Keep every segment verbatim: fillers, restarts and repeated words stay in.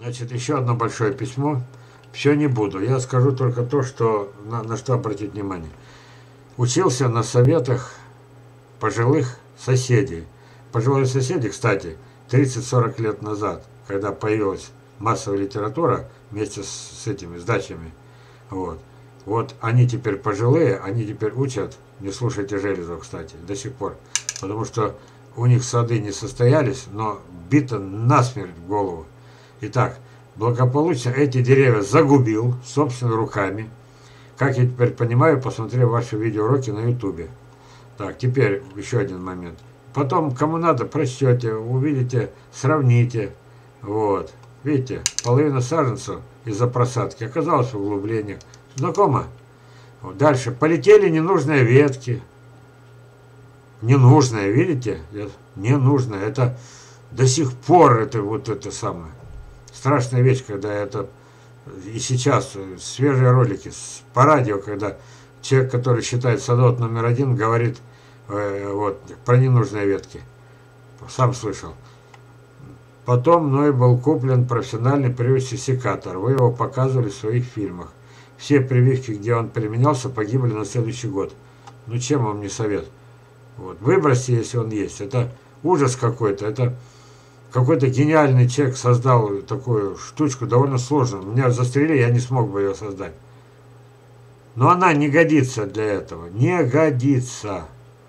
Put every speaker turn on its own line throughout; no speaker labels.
Значит, еще одно большое письмо. Все не буду. Я скажу только то, что на, на что обратить внимание. Учился на советах пожилых соседей. Пожилые соседи, кстати, тридцать-сорок лет назад, когда появилась массовая литература вместе с, с этими сдачами, вот, вот они теперь пожилые, они теперь учат, не слушайте Железова, кстати, до сих пор, потому что у них сады не состоялись, но бито насмерть в голову. Итак, благополучно эти деревья загубил собственными руками. Как я теперь понимаю, посмотрев ваши видеоуроки на ютубе. Так, теперь еще один момент. Потом, кому надо, прочтете, увидите, сравните. Вот. Видите, половина саженцев из-за просадки оказалась в углублениях. Знакомо? Вот. Дальше. Полетели ненужные ветки. Ненужные, видите? Ненужные. Это до сих пор это вот это самое. Страшная вещь, когда это и сейчас свежие ролики по радио, когда человек, который считает садовод номер один, говорит э, вот, про ненужные ветки. Сам слышал. Потом мной был куплен профессиональный прививочный секатор. Вы его показывали в своих фильмах. Все прививки, где он применялся, погибли на следующий год. Ну чем вам не совет? Вот. Выбросьте, если он есть. Это ужас какой-то. Это какой-то гениальный человек создал такую штучку, довольно сложную. Меня застрелили, я не смог бы ее создать. Но она не годится для этого. Не годится.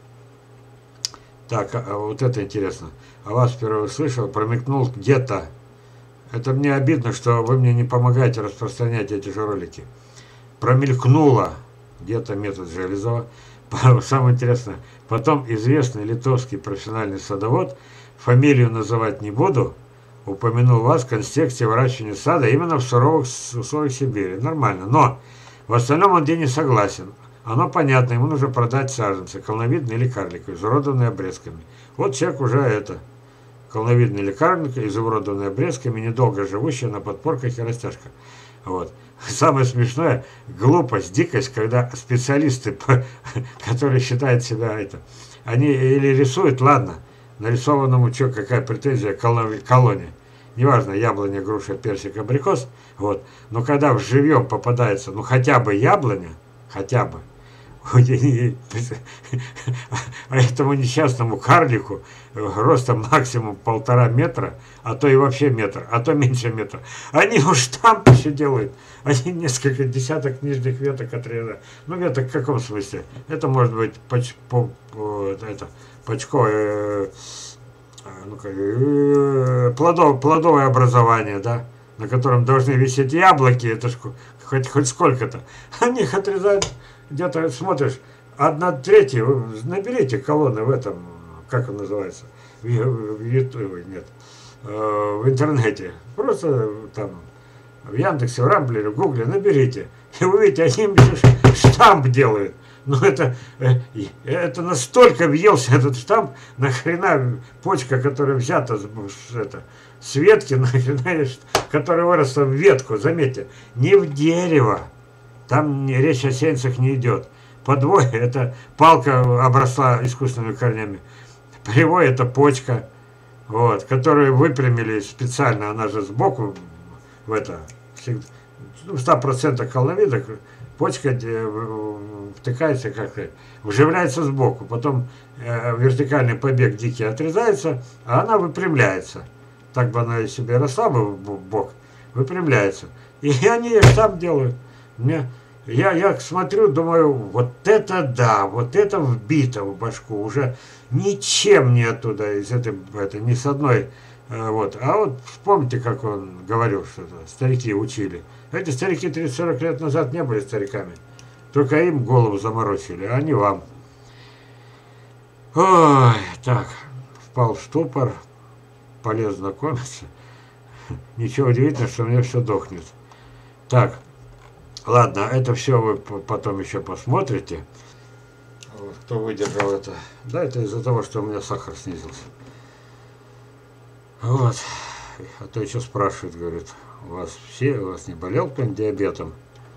Так, а вот это интересно. А вас впервые слышал, промелькнул где-то. Это мне обидно, что вы мне не помогаете распространять эти же ролики. Промелькнуло где-то метод Железова. Самое интересное. Потом известный литовский профессиональный садовод, фамилию называть не буду, упомянул вас в контексте выращивания сада именно в суровых условиях Сибири. Нормально. Но в остальном он где не согласен. Оно понятно, ему нужно продать саженцы, колоновидные или карликовые, изуродованные обрезками. Вот человек уже это, колоновидный или карликовый, изуродованные обрезками, недолго живущий на подпорках и растяжках. Вот. Самое смешное, глупость, дикость, когда специалисты, которые считают себя это, они или рисуют, ладно, нарисованному что, какая претензия к колонии. Неважно, яблоня, груша, персик, абрикос, вот. Но когда в живьем попадается, ну хотя бы яблоня, хотя бы, а этому несчастному карлику ростом максимум полтора метра, а то и вообще метр, а то меньше метра. Они уж штамп еще делают. Они несколько десяток нижних веток отрезают. Ну, веток в каком смысле? Это может быть поч, по, по, это, почко, э, ну, э, плодов, плодовое образование, да, на котором должны висеть яблоки, это ж хоть, хоть сколько-то. Они их отрезают. Где-то смотришь, одна третья, вы наберите колонны в этом, как он называется, в, в, в, нет, э, в интернете, просто там в Яндексе, в Рамблере, в Гугле наберите, и вы видите, они им штамп делают. Но это, это настолько въелся этот штамп, нахрена почка, которая взята с, это, с ветки, нахрена, которая выросла в ветку, заметьте, не в дерево. Там речь о сеянцах не идет. Подвой – это палка обросла искусственными корнями. Привой – это почка, вот, которую выпрямили специально, она же сбоку, в это, в ста процентах колоновидах, почка втыкается, как вживляется сбоку, потом э, вертикальный побег дикий отрезается, а она выпрямляется. Так бы она и себе росла бы в бок, выпрямляется. И они штамп делают. Мне, я, я смотрю, думаю, вот это да, вот это вбито в башку, уже ничем не оттуда, из этой, это, ни с одной, э, вот. А вот вспомните, как он говорил, что старики учили. Эти старики тридцать-сорок лет назад не были стариками, только им голову заморочили, а не вам. Ой, так, впал в ступор, полез знакомиться. Ничего удивительного, что у меня все дохнет. Так. Ладно, это все вы потом еще посмотрите. Вот, кто выдержал это. Да, это из-за того, что у меня сахар снизился. Вот. А то еще спрашивают, говорят, у вас все, у вас не болел кто-нибудь диабетом?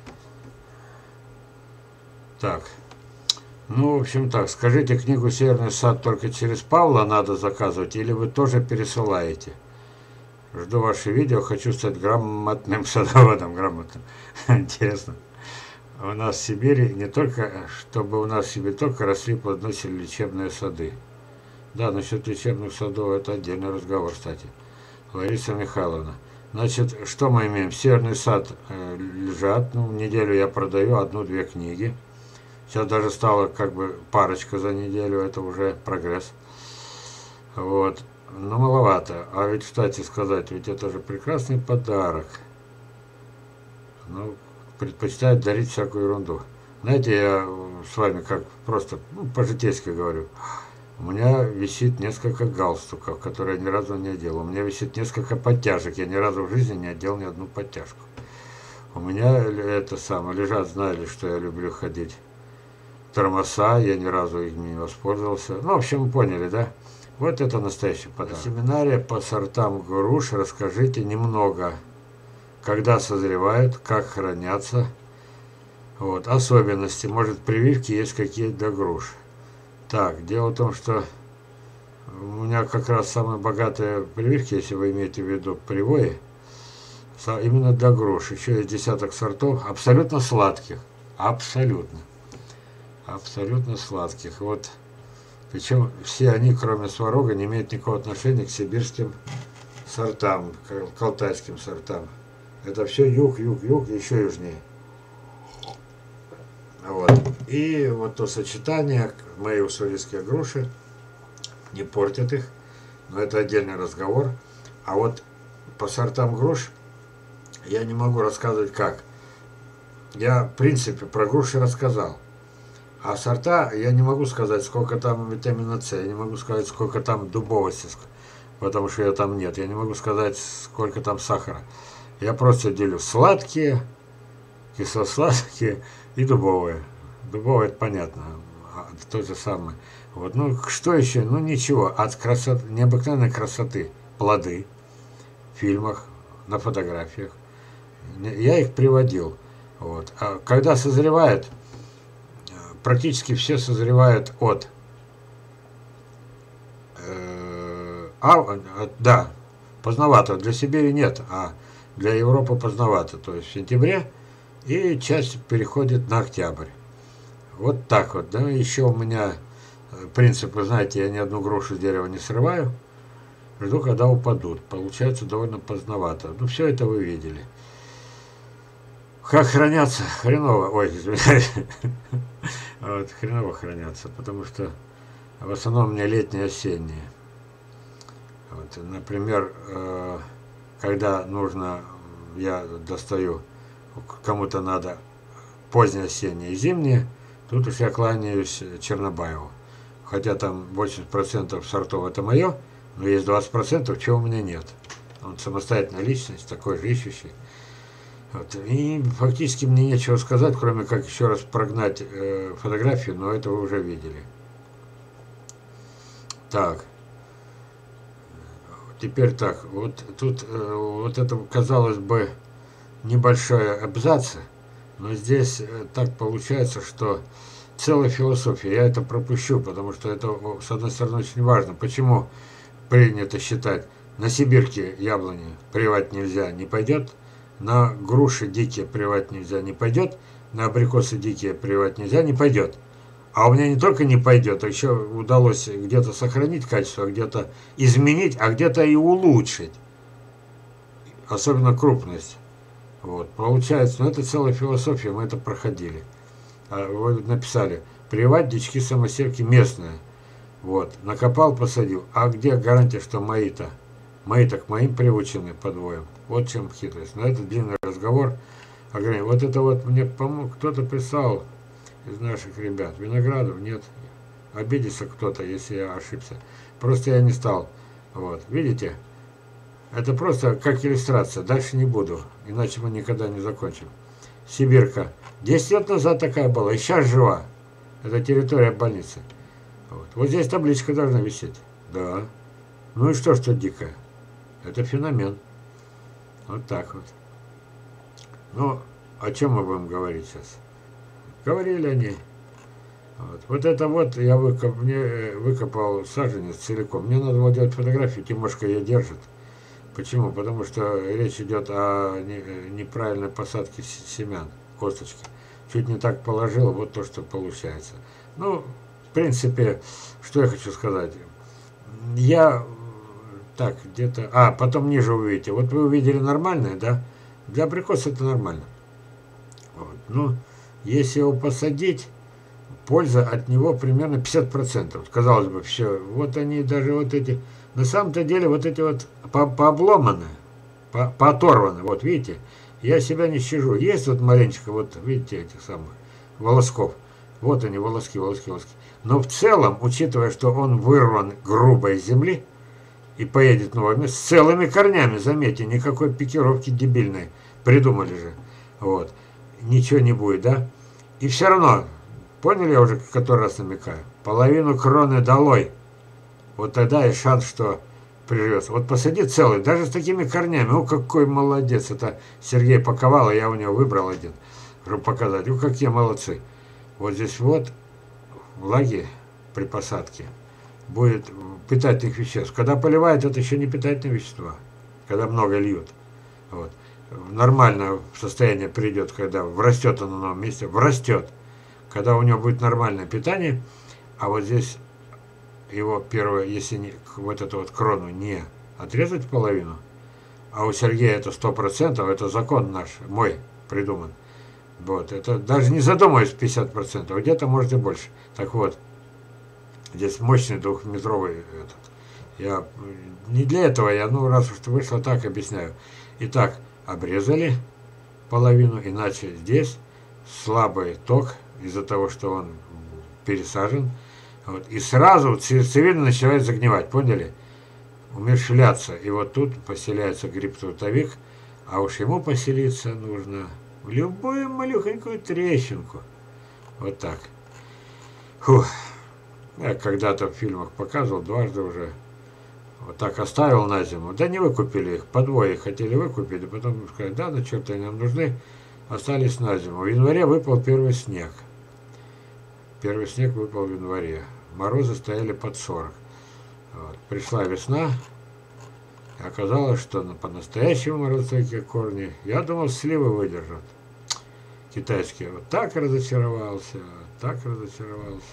Так. Ну, в общем так, скажите, книгу «Северный сад» только через Павла надо заказывать, или вы тоже пересылаете? Жду ваше видео, хочу стать грамотным садоводом. Грамотным. Интересно. У нас в Сибири не только, чтобы у нас в Сибири только росли плодоносили лечебные сады. Да, насчет лечебных садов это отдельный разговор, кстати. Лариса Михайловна. Значит, что мы имеем? Северный сад э, лежат, ну, неделю я продаю одну-две книги. Сейчас даже стало как бы парочка за неделю, это уже прогресс. Вот. Но маловато. А ведь, кстати сказать, ведь это же прекрасный подарок. Ну, предпочитают дарить всякую ерунду. Знаете, я с вами как просто ну, по-житейски говорю. У меня висит несколько галстуков, которые я ни разу не одел. У меня висит несколько подтяжек. Я ни разу в жизни не одел ни одну подтяжку. У меня это самое, лежат, знали, что я люблю ходить. Тормоза, я ни разу их не воспользовался. Ну, в общем, вы поняли, да? Вот это настоящий подарок. На семинаре по сортам груш расскажите немного, когда созревают, как хранятся. Вот, особенности. Может, прививки есть какие-то для груш. Так, дело в том, что у меня как раз самые богатые прививки, если вы имеете в виду привои, именно для груш. Еще есть десяток сортов, абсолютно сладких. Абсолютно. Абсолютно сладких. Вот. Причем все они, кроме сварога, не имеют никакого отношения к сибирским сортам, к алтайским сортам. Это все юг, юг, юг, еще южнее. Вот. И вот то сочетание, мои уссурийские груши, не портят их, но это отдельный разговор. А вот по сортам груш я не могу рассказывать как. Я, в принципе, про груши рассказал. А сорта я не могу сказать, сколько там витамина С, я не могу сказать, сколько там дубовости, потому что ее там нет. Я не могу сказать, сколько там сахара. Я просто делю сладкие, кисло-сладкие и дубовые. Дубовые, это понятно, то же самое. Вот. Ну, что еще? Ну, ничего. От красоты, необыкновенной красоты плоды в фильмах, на фотографиях. Я их приводил. Вот. А когда созревают, практически все созревают от, э, а, да, поздновато. Для Сибири нет, а для Европы поздновато. То есть в сентябре, и часть переходит на октябрь. Вот так вот. Да, еще у меня принцип, вы знаете, я ни одну грушу с дерева не срываю. Жду, когда упадут. Получается довольно поздновато. Ну, все это вы видели. Как хранятся? Хреново. Ой, извиняюсь. Вот, хреново хранятся, потому что в основном у меня летние, осенние. Вот, например, когда нужно, я достаю, кому-то надо позднее осеннее и зимнее, тут уж я кланяюсь Чернобаеву. Хотя там восемьдесят процентов сортов это мое, но есть двадцать процентов, чего у меня нет. Он самостоятельная личность, такой же ищущий. Вот. И фактически мне нечего сказать, кроме как еще раз прогнать э, фотографию, но это вы уже видели. Так. Теперь так. Вот тут э, вот это, казалось бы, небольшой абзац, но здесь э, так получается, что целая философия. Я это пропущу, потому что это, с одной стороны, очень важно. Почему принято считать, на сибирке яблони привать нельзя, не пойдет? На груши дикие привать нельзя, не пойдет. На абрикосы дикие привать нельзя, не пойдет. А у меня не только не пойдет, а еще удалось где-то сохранить качество, где-то изменить, а где-то и улучшить. Особенно крупность. Вот. Получается, ну это целая философия, мы это проходили. А вы написали, привать дички самосевки местные. Вот. Накопал, посадил. А где гарантия, что мои-то? Мои-то к моим приучены подвоем. Вот в чем хитрость. Но это длинный разговор. Вот это вот мне помог, кто-то прислал из наших ребят. Виноградов нет. Обидится кто-то, если я ошибся. Просто я не стал. Вот. Видите? Это просто как иллюстрация. Дальше не буду. Иначе мы никогда не закончим. Сибирка. десять лет назад такая была. И сейчас жива. Это территория больницы. Вот, вот здесь табличка должна висеть. Да. Ну и что, что дикая? Это феномен. Вот так вот. Ну, о чем мы будем говорить сейчас? Говорили они. Вот, вот это вот я выкоп, мне выкопал саженец целиком. Мне надо было делать фотографию, Тимошка ее держит. Почему? Потому что речь идет о неправильной посадке семян, косточки. Чуть не так положил, вот то, что получается. Ну, в принципе, что я хочу сказать. Я так, где-то... А, потом ниже увидите. Вот вы увидели нормальное, да? Для абрикоса это нормально. Вот. Ну, если его посадить, польза от него примерно пятьдесят процентов. Казалось бы, все. Вот они даже вот эти... На самом-то деле вот эти вот по пообломаны, по пооторваны. Вот, видите? Я себя не щажу. Есть вот маленечко, вот, видите, этих самых волосков. Вот они, волоски, волоски, волоски. Но в целом, учитывая, что он вырван грубо из земли и поедет в новое место, с целыми корнями, заметьте, никакой пикировки дебильной. Придумали же. Вот. Ничего не будет, да? И все равно, поняли, я уже который раз намекаю, половину кроны долой. Вот тогда и шанс, что приживется. Вот посади целый, даже с такими корнями. О, какой молодец. Это Сергей Паковал, я у него выбрал один, чтобы показать. О, какие молодцы. Вот здесь вот влаги при посадке будет питательных веществ. Когда поливают, это еще не питательные вещества. Когда много льют. Вот. Нормальное состояние придет, когда врастет оно на новом месте. Врастет. Когда у него будет нормальное питание. А вот здесь его первое, если не, вот эту вот крону не отрезать половину, а у Сергея это сто процентов, это закон наш, мой, придуман. Вот, это даже не задумываясь пятьдесят процентов, где-то может и больше. Так вот, здесь мощный двухметровый этот. Я не для этого, я, ну, раз уж вышло так, объясняю. Итак, обрезали половину, иначе здесь слабый ток из-за того, что он пересажен. Вот, и сразу сердцевина начинает загнивать, поняли? Умерщвляться. И вот тут поселяется гриб-трутовик, а уж ему поселиться нужно в любую малюхонькую трещинку. Вот так. Фух. Я когда-то в фильмах показывал, дважды уже. Вот так оставил на зиму. Да не выкупили их, по двое хотели выкупить, а потом сказали, да, ну что-то нам нужны, остались на зиму. В январе выпал первый снег. Первый снег выпал в январе. Морозы стояли под сорок. Вот. Пришла весна, и оказалось, что по-настоящему морозостойкие корни, я думал, сливы выдержат. Китайские. Вот так разочаровался, так разочаровался.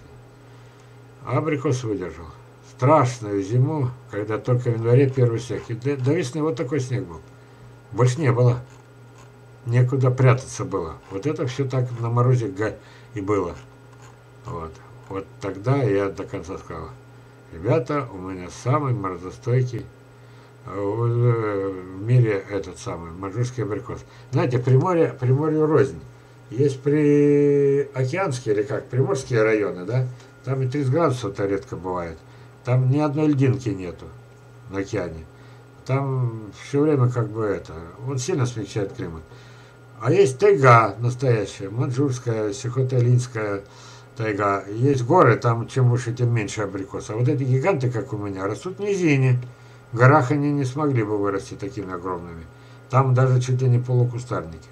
А абрикос выдержал. Страшную зиму, когда только в январе первый снег. И до, до весны вот такой снег был. Больше не было. Некуда прятаться было. Вот это все так на морозе и было. Вот. Вот тогда я до конца сказал, ребята, у меня самый морозостойкий в мире этот самый маньчжурский абрикос. Знаете, Приморье, Приморью рознь. Есть при океанские или как, приморские районы, да, там и тридцать градусов-то редко бывает. Там ни одной льдинки нету на океане. Там все время как бы это, он сильно смягчает климат. А есть тайга настоящая, маньчжурская, сихотэ-линская тайга. Есть горы, там чем выше, тем меньше абрикос. А вот эти гиганты, как у меня, растут в низине. В горах они не смогли бы вырасти такими огромными. Там даже чуть ли не полукустарники.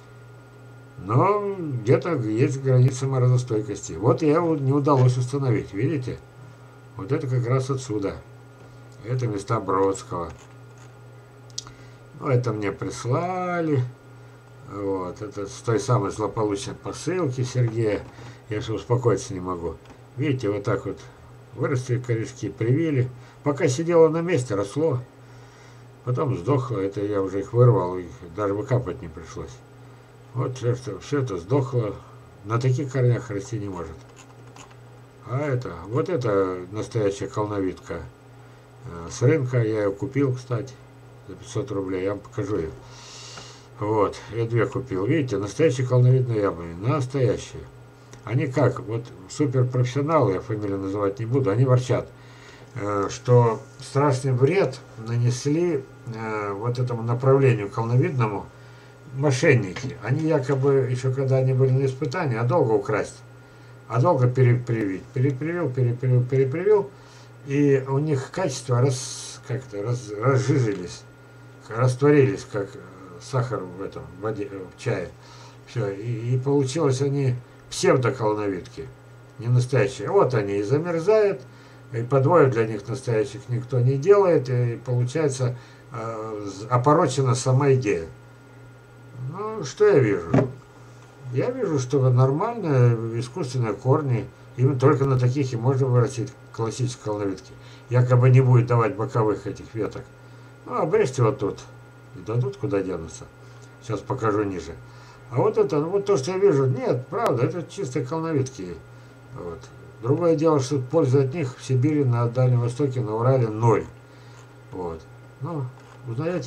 Но где-то есть граница морозостойкости. Вот я его не удалось установить, видите? Вот это как раз отсюда. Это места Бродского. Ну, это мне прислали. Вот, это с той самой злополучной посылки Сергея. Я же успокоиться не могу. Видите, вот так вот выросли корешки, привили. Пока сидело на месте, росло. Потом сдохло. Это я уже их вырвал, их даже выкапывать не пришлось. Вот все, что, все это сдохло. На таких корнях расти не может. А это, вот это настоящая колновидка. С рынка я ее купил, кстати, за пятьсот рублей. Я вам покажу ее. Вот, я две купил. Видите, настоящие колновидные яблони. Настоящие. Они как, вот суперпрофессионалы, я фамилию называть не буду, они ворчат, что страшный вред нанесли вот этому направлению колновидному мошенники. Они якобы, еще когда они были на испытании, а долго украсть, а долго перепривить. Перепривил, перепривил, перепривил, и у них качества раз, как-то раз, разжижились, растворились, как сахар в этом, в воде, в чае. Все, и, и получилось они псевдоколновидки, не настоящие. Вот они и замерзают, и подвоев для них настоящих никто не делает, и получается э, опорочена сама идея. Ну, что я вижу? Я вижу, что нормальные искусственные корни, именно только на таких и можно вырастить классические колоновидки. Якобы не будет давать боковых этих веток. Ну, обрежьте вот тут. И дадут, куда денутся. Сейчас покажу ниже. А вот это, вот то, что я вижу, нет, правда, это чистые колоновидки. Вот. Другое дело, что польза от них в Сибири, на Дальнем Востоке, на Урале ноль. Вот. Ну, узнаете?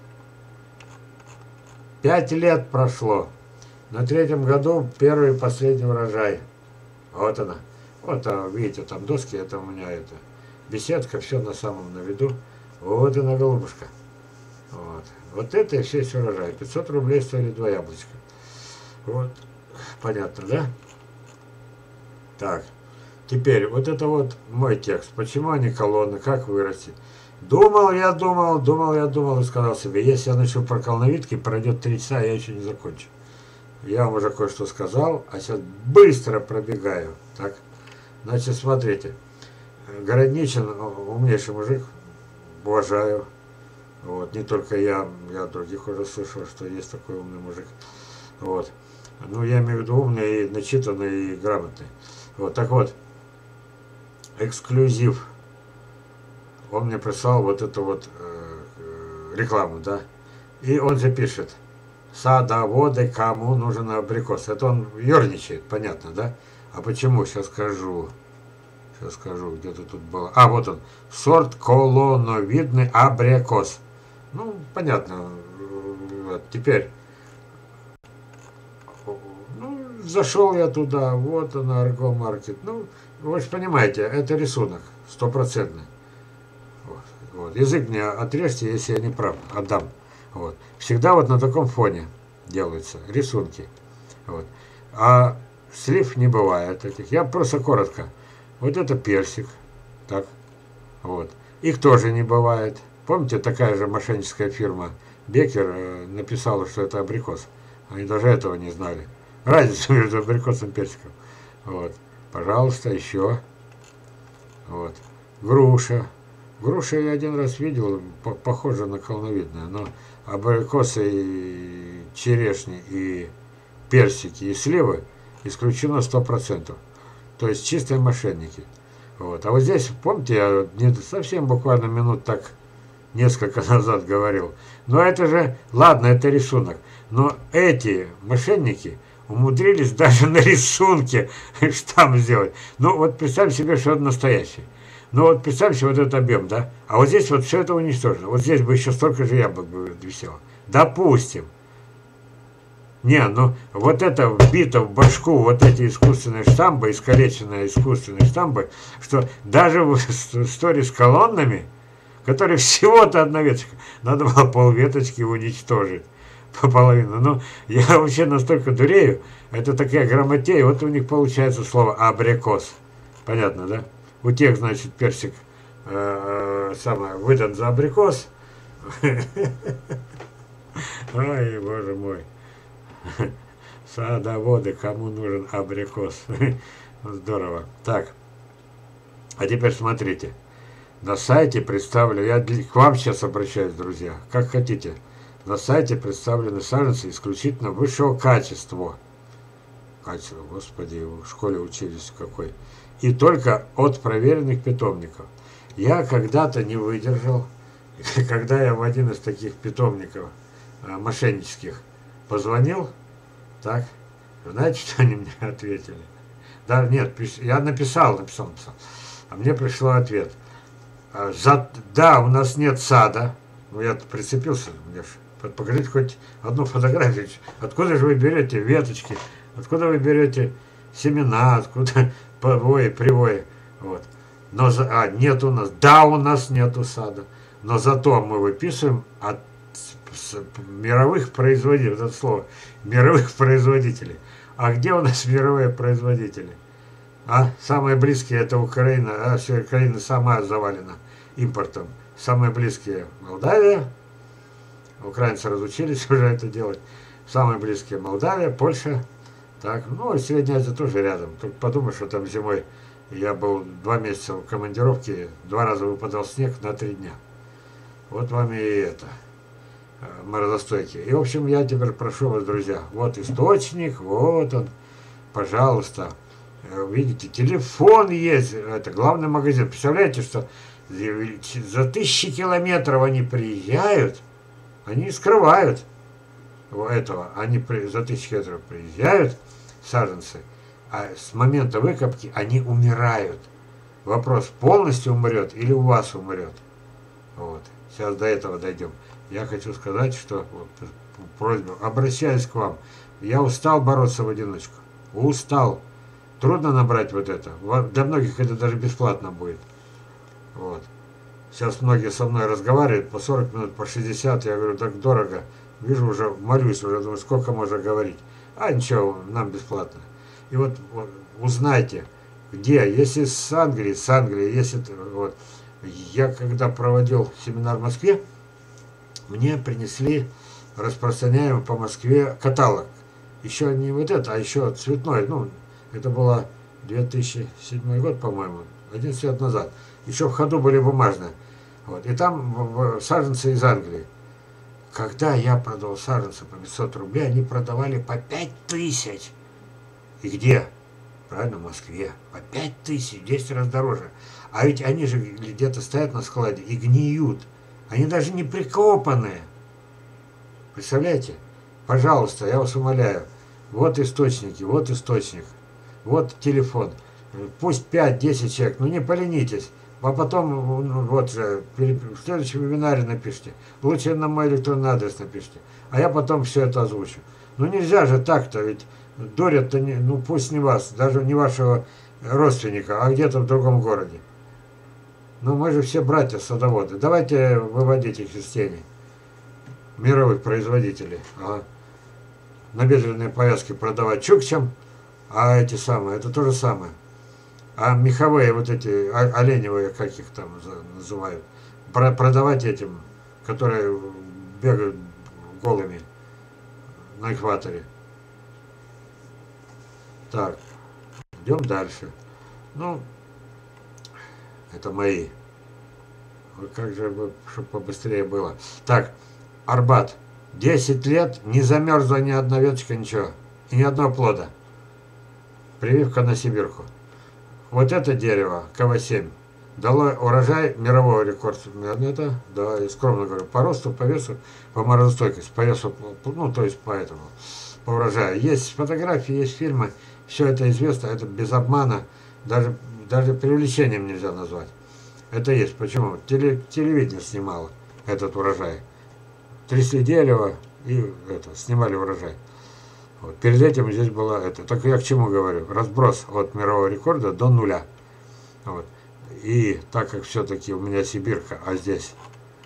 Пять лет прошло. На третьем году первый и последний урожай. Вот она. Вот, а, видите, там доски, это у меня это беседка, все на самом на виду. Вот она, голубушка. Вот. Вот это и все урожай. пятьсот рублей стоили два яблочка. Вот. Понятно, да? Так. Теперь, вот это вот мой текст. Почему они колонны, как вырастить? Думал я, думал, думал я, думал и сказал себе, если я начну про колоновидки, пройдет три часа, я еще не закончу. Я вам уже кое-что сказал, а сейчас быстро пробегаю. Так, значит, смотрите. Городничин, умнейший мужик, уважаю. Вот, не только я, я других уже слышал, что есть такой умный мужик. Вот. Ну, я имею в виду умный, и начитанный, и грамотный. Вот, так вот, эксклюзив. Он мне прислал вот эту вот э, рекламу, да. И он же пишет: садоводы, кому нужен абрикос. Это он ерничает, понятно, да? А почему? Сейчас скажу. Сейчас скажу, где-то тут было. А, вот он. Сорт колоновидный абрикос. Ну, понятно. Вот, теперь. Ну, зашел я туда. Вот он, Арго-маркет. Ну, вы же понимаете, это рисунок. Стопроцентный. Вот, вот. Язык мне отрежьте, если я не прав. Отдам. Вот. Всегда вот на таком фоне делаются рисунки. Вот. А слив не бывает таких. Я просто коротко. Вот это персик. Так. Вот. Их тоже не бывает. Помните, такая же мошенническая фирма Бекер э, написала, что это абрикос. Они даже этого не знали. Разница между абрикосом и персиком. Вот. Пожалуйста, еще. Вот. Груша. Грушу я один раз видел, по похоже на колоновидную, но абрикосы, и черешни, и персики, и сливы исключено сто процентов. То есть чистые мошенники. Вот. А вот здесь, помните, я не совсем буквально минут так несколько назад говорил. Но это же, ладно, это рисунок. Но эти мошенники умудрились даже на рисунке штамп сделать. Ну вот представь себе, что это настоящее. Ну вот представьте вот этот объем, да? А вот здесь вот все это уничтожено. Вот здесь бы еще столько же яблок бы висело. Допустим. Не, ну вот это вбито в башку, вот эти искусственные штампы, искалеченные искусственные штампы, что даже в истории с колоннами, которые всего-то одна веточка, надо было полветочки уничтожить по половину. Ну, я вообще настолько дурею, это такая грамотея, вот у них получается слово абрикос. Понятно, да? У тех, значит, персик э, самое, выдан за абрикос. Ой, боже мой. Садоводы, кому нужен абрикос. Здорово. Так. А теперь смотрите. На сайте представлю, я к вам сейчас обращаюсь, друзья, как хотите. На сайте представлены саженцы исключительно высшего качества. Качество, господи, в школе учились какой. И только от проверенных питомников. Я когда-то не выдержал, когда я в один из таких питомников э, мошеннических позвонил, так, знаете, что они мне ответили? Да, нет, я написал, написал, написал, а мне пришел ответ. За, да, у нас нет сада. Ну, я прицепился, мне ж, покажите хоть одну фотографию. Откуда же вы берете веточки? Откуда вы берете семена? Откуда повои, привои? Вот. Но за, а, нет у нас. Да, у нас нету сада. Но зато мы выписываем от с, мировых производителей. Вот это слово. Мировых производителей. А где у нас мировые производители? А самые близкие это Украина. А все, Украина сама завалена импортом. Самые близкие Молдавия. Украинцы разучились уже это делать. Самые близкие Молдавия, Польша. Так, ну и Средняя Азия тоже рядом. Только подумай, что там зимой я был два месяца в командировке, два раза выпадал снег на три дня. Вот вам и это, морозостойкий. И, в общем, я теперь прошу вас, друзья, вот источник, вот он, пожалуйста. Видите, телефон есть, это главный магазин. Представляете, что за тысячи километров они приезжают, они скрывают этого, они при, за тысячи километров приезжают, саженцы, а с момента выкопки они умирают. Вопрос, полностью умрет или у вас умрет. Вот. Сейчас до этого дойдем. Я хочу сказать, что вот, просьба, обращаюсь к вам. Я устал бороться в одиночку. Устал. Трудно набрать вот это. Для многих это даже бесплатно будет. Вот. Сейчас многие со мной разговаривают по сорок минут, по шестьдесят. Я говорю, так дорого. Вижу, уже молюсь, уже думаю, сколько можно говорить. А ничего, нам бесплатно. И вот, вот узнайте, где. Если с Англии, с Англии, если вот. Я когда проводил семинар в Москве, мне принесли распространяемый по Москве каталог. Еще не вот это, а еще цветной. Ну, это было две тысячи седьмой год, по-моему, одиннадцать лет назад. Еще в ходу были бумажные. Вот. И там саженцы из Англии. Когда я продал саженцы по пятьсот рублей, они продавали по пять тысяч. И где? Правильно, в Москве. По пять тысяч, десять раз дороже. А ведь они же где-то стоят на складе и гниют. Они даже не прикопанные. Представляете? Пожалуйста, я вас умоляю. Вот источники, вот источник. Вот телефон. Пусть пять-десять человек, но не поленитесь. А потом, вот же, в следующем вебинаре напишите. Лучше на мой электронный адрес напишите. А я потом все это озвучу. Ну нельзя же так-то, ведь дурят-то, не, ну пусть не вас, даже не вашего родственника, а где-то в другом городе. Ну мы же все братья-садоводы. Давайте выводить их из тени. Мировых производителей. Ага. Набедренные повязки продавать чукчам, а эти самые, это то же самое. А меховые вот эти, оленевые, как их там называют, продавать этим, которые бегают голыми на экваторе. Так, идем дальше. Ну, это мои. Как же, чтобы побыстрее было. Так, Арбат. десять лет, не замерзла ни одна веточка, ничего. И ни одного плода. Прививка на Сибирку. Вот это дерево, ка вэ семь, дало урожай мирового рекорда. Это, да, я скромно говорю, по росту, по весу, по морозостойкости, по весу, ну, то есть по этому, по урожаю. Есть фотографии, есть фильмы, все это известно, это без обмана, даже, даже привлечением нельзя назвать. Это есть. Почему? Теле, телевидение снимало этот урожай. Трясли дерево и это, снимали урожай. Вот. Перед этим здесь было это. Так я к чему говорю? Разброс от мирового рекорда до нуля. Вот. И так как все-таки у меня Сибирка, а здесь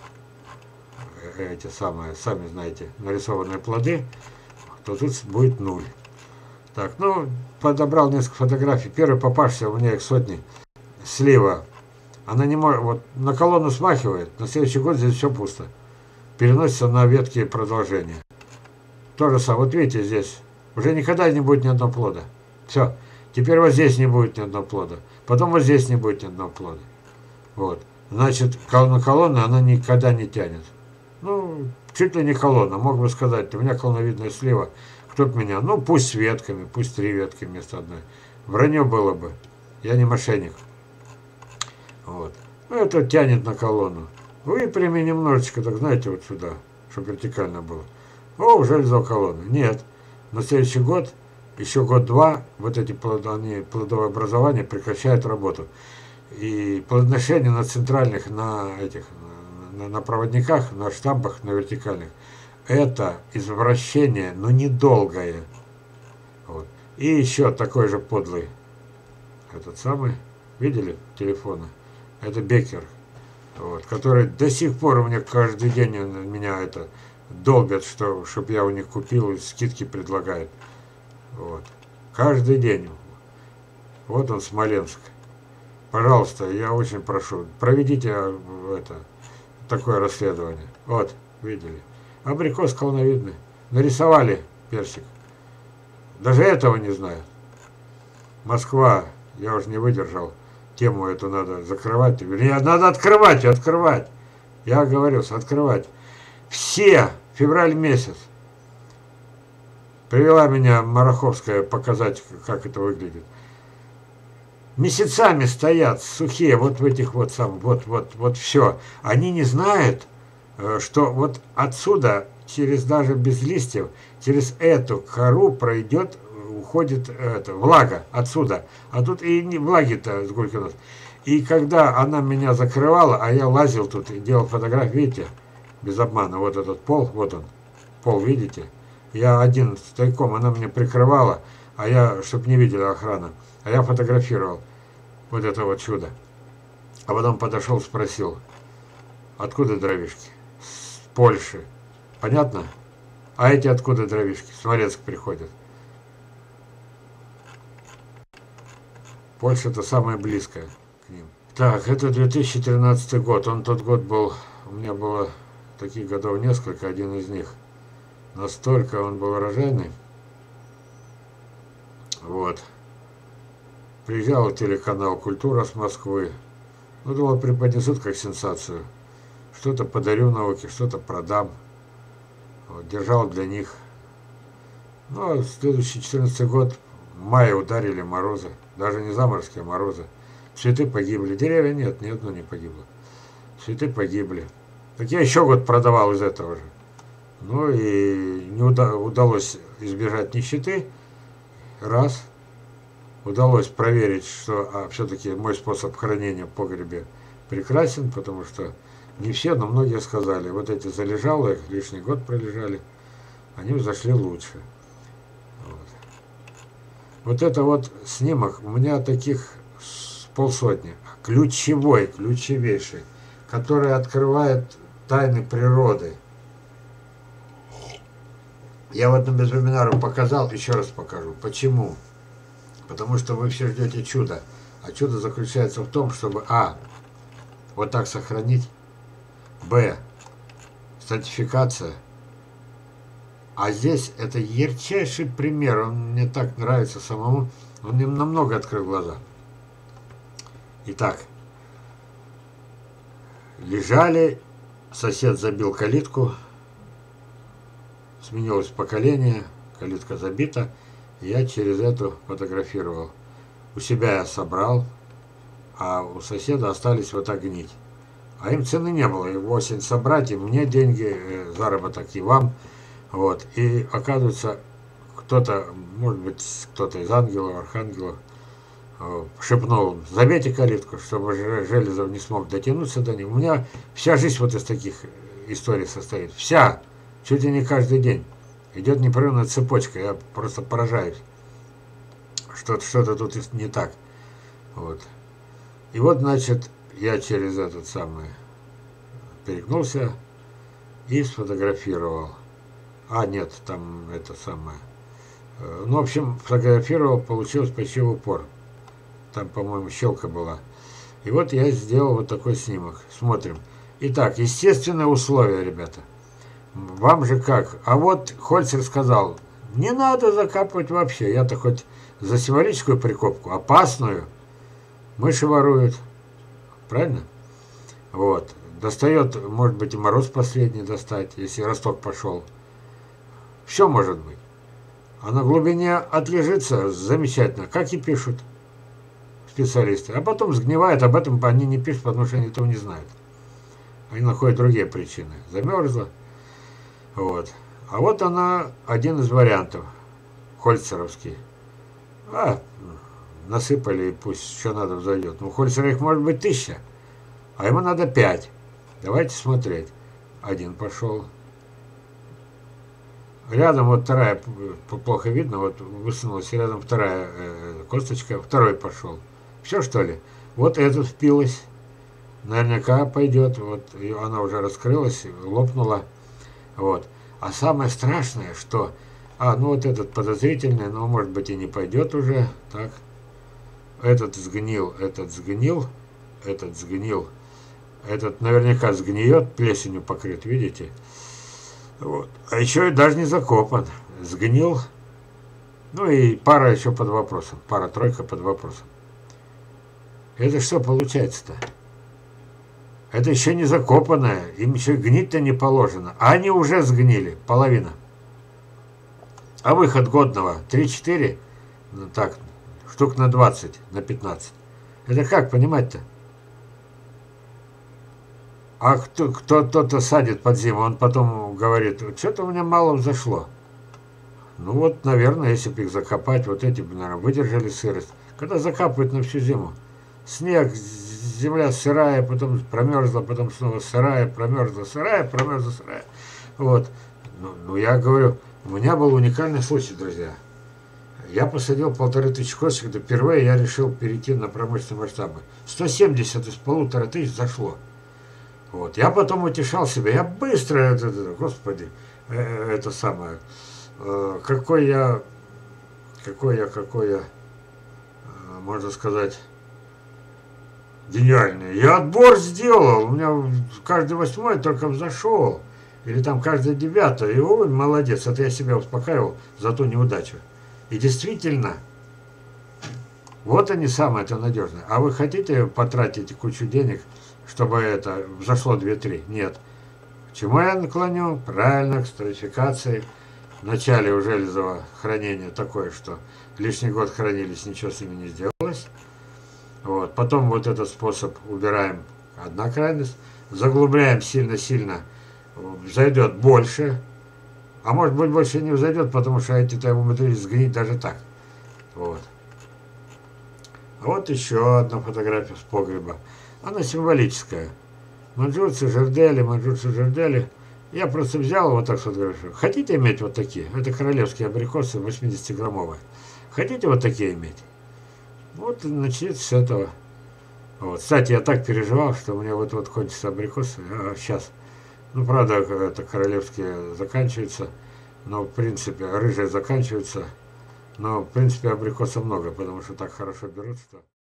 эти самые, сами знаете, нарисованные плоды, то тут будет нуль. Так, ну, подобрал несколько фотографий. Первый попавшийся, у меня их сотни. Слива. Она не может, вот на колонну смахивает, на следующий год здесь все пусто. Переносится на ветки продолжения. То же самое. Вот видите, здесь уже никогда не будет ни одного плода. Все. Теперь вот здесь не будет ни одного плода. Потом вот здесь не будет ни одного плода. Вот. Значит, на колонну она никогда не тянет. Ну, чуть ли не колонна. Мог бы сказать, у меня колоновидная слива. Кто б меня? Ну, пусть с ветками, пусть три ветки вместо одной. Вранье было бы. Я не мошенник. Вот. Ну, это тянет на колонну. Выпрями немножечко, так знаете, вот сюда, чтобы вертикально было. О, уже лизал колонну. Нет. На следующий год, еще год-два, вот эти плодовые, плодовые образования прекращают работу. И плодоношение на центральных, на этих, на, на проводниках, на штампах, на вертикальных, это извращение, но недолгое. Вот. И еще такой же подлый, этот самый, видели, телефона? Это Беккер. Вот, который до сих пор у меня каждый день меня это долбят, что, чтобы я у них купил, и скидки предлагают. Вот. Каждый день. Вот он, Смоленск. Пожалуйста, я очень прошу, проведите это, такое расследование. Вот, видели. Абрикос колоновидный. Нарисовали персик. Даже этого не знаю. Москва, я уже не выдержал. Тему эту надо закрывать. Вернее, надо открывать и открывать. Я оговорился, открывать. Все, февраль месяц. Привела меня Мараховская показать, как это выглядит. Месяцами стоят сухие, вот в этих вот сам, вот, вот, вот все. Они не знают, что вот отсюда, через даже без листьев, через эту кору пройдет, уходит это, влага отсюда. А тут и не влаги-то сколько у нас. И когда она меня закрывала, а я лазил тут и делал фотографии, видите, без обмана, вот этот пол, вот он, пол, видите? Я один тайком, она меня прикрывала, а я, чтобы не видела охрана, а я фотографировал вот это вот чудо. А потом подошел, спросил, откуда дровишки? С Польши. Понятно? А эти откуда дровишки? С Смоленск приходят. Польша-то самая близкая к ним. Так, это две тысячи тринадцатый год. Он тот год был, у меня было таких годов несколько, один из них. Настолько он был урожайный. Вот. Приезжал телеканал «Культура» с Москвы. Ну, думал, преподнесут как сенсацию. Что-то подарю науке, что-то продам. Вот, держал для них. Ну, а следующий четырнадцатый год, в мае ударили морозы. Даже не заморозки, а морозы. Цветы погибли. Деревья нет, ни одно не погибло. Цветы погибли. Так я еще год продавал из этого же. Ну и не уда удалось избежать нищеты. Раз. Удалось проверить, что а, все-таки мой способ хранения в погребе прекрасен, потому что не все, но многие сказали, вот эти залежалые, лишний год пролежали, они взошли лучше. Вот, вот это вот снимок, у меня таких полсотни. Ключевой, ключевейший, который открывает тайны природы. Я вот на безвебинару показал, еще раз покажу. Почему? Потому что вы все ждете чуда. А чудо заключается в том, чтобы а. вот так сохранить, б. сертификация. А здесь это ярчайший пример. Он мне так нравится самому. Он мне намного открыл глаза. Итак. Лежали. Сосед забил калитку. Сменилось поколение. Калитка забита. Я через эту фотографировал. У себя я собрал, а у соседа остались вот так гнить. А им цены не было. И осень собрать, и мне деньги, заработок, и вам. Вот. И оказывается, кто-то, может быть, кто-то из ангелов, архангелов, шепнул, забейте калитку, чтобы Железов не смог дотянуться до них. У меня вся жизнь вот из таких историй состоит. Вся. Чуть ли не каждый день. Идет непрерывная цепочка, я просто поражаюсь. Что-то что-то тут не так. Вот. И вот, значит, я через этот самый перегнулся и сфотографировал. А, нет, там это самое. Ну, в общем, фотографировал, получилось почти в упор. Там, по-моему, щелка была. И вот я сделал вот такой снимок. Смотрим. Итак, естественные условия, ребята. Вам же как? А вот Хольцер сказал, не надо закапывать вообще. Я-то хоть за символическую прикопку, опасную, мыши воруют. Правильно? Вот. Достает, может быть, и мороз последний достать, если росток пошел. Все может быть. А на глубине отлежится замечательно, как и пишут специалисты. А потом сгнивает, об этом они не пишут, потому что они этого не знают. Они находят другие причины. Замерзла. Вот. А вот она, один из вариантов, хольцеровский. А, насыпали, пусть еще надо взойдет. Ну, у Хольцера их может быть тысяча, а ему надо пять. Давайте смотреть. Один пошел. Рядом вот вторая, плохо видно, вот высунулась, рядом вторая э, косточка, второй пошел. Все, что ли? Вот этот впилась. Наверняка пойдет. Вот она уже раскрылась, лопнула. Вот. А самое страшное, что... А, ну вот этот подозрительный, но может быть и не пойдет уже. Так. Этот сгнил, этот сгнил, этот сгнил. Этот наверняка сгниет, плесенью покрыт, видите? Вот. А еще и даже не закопан. Сгнил. Ну и пара еще под вопросом. Пара-тройка под вопросом. Это что получается-то? Это еще не закопанное, им еще гнить-то не положено. А они уже сгнили, половина. А выход годного три-четыре, ну так, штук на двадцать, на пятнадцать. Это как понимать-то? А кто, кто-то садит под зиму, он потом говорит, что-то у меня мало взошло. Ну вот, наверное, если бы их закопать, вот эти бы, наверное, выдержали сырость. Когда закапывают на всю зиму, снег, земля сырая, потом промерзла, потом снова сырая, промерзла, сырая, промерзла, сырая. Вот. Ну, ну, я говорю, у меня был уникальный случай, друзья. Я посадил полторы тысячи косточек, это впервые я решил перейти на промышленные масштабы. сто семьдесят из полутора тысяч зашло. Вот. Я потом утешал себя, я быстро, это, это, господи, э, это самое, э, какой я, какой я, какой я, э, можно сказать, гениальный. Я отбор сделал, у меня каждый восьмой только взошел, или там каждый девятый, и ой, молодец, это я себя успокаивал за ту неудачу. И действительно, вот они самые-то надежные. А вы хотите потратить кучу денег, чтобы это взошло две-три? Нет. К чему я наклоню? Правильно, к стратификации. В начале у железового хранения такое, что лишний год хранились, ничего с ними не сделалось. Вот. Потом вот этот способ убираем, одна крайность. Заглубляем сильно-сильно, взойдет больше. А может быть больше не взойдет, потому что эти-то умудрились сгнить даже так. Вот. А вот еще одна фотография с погреба. Она символическая. Манджурцы, жердели, манджурцы, жердели. Я просто взял вот так сфотографировал. Хотите иметь вот такие? Это королевские абрикосы восьмидесятиграммовые. Хотите вот такие иметь? Вот начните с этого. Вот. Кстати, я так переживал, что у меня вот-вот кончатся абрикосы. А сейчас. Ну, правда, это королевские заканчиваются. Но, в принципе, рыжие заканчиваются. Но, в принципе, абрикоса много, потому что так хорошо берут, что...